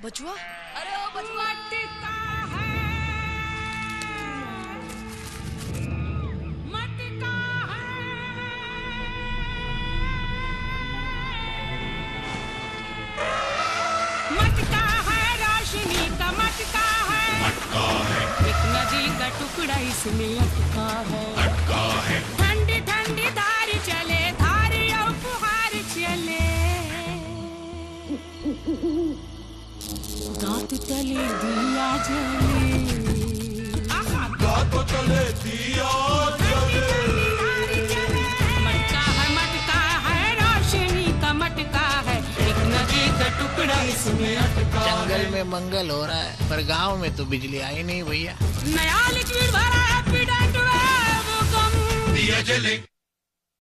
बचुआ, अरे ओ बचुआ टिका है, मटका है, मटका है, रोशनी का मटका है, एक नदी का टुकड़ा इसमें अटका है, ठंडी ठंडी धार चले, धार और फुहार चले, दांत तले दिया जले, दांत तले दिया जले। मटका है, रोशनी का मटका है, एक नदी का टुकड़ा इसमें अटका है। जंगल में मंगल हो रहा है पर गांव में तो बिजली आई नहीं भैया। नया लिक्विड भरा है, वो कम दिया जले।